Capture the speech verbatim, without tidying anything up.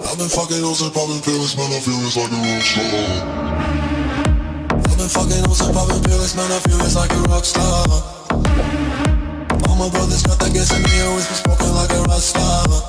I've been fucking hoes and popping pills, man, I feel it's like a rock star. I've been fucking hoes and popping pills, man, I feel it's like a rock star. All my brothers got that gas and they always been smoking like a rock star.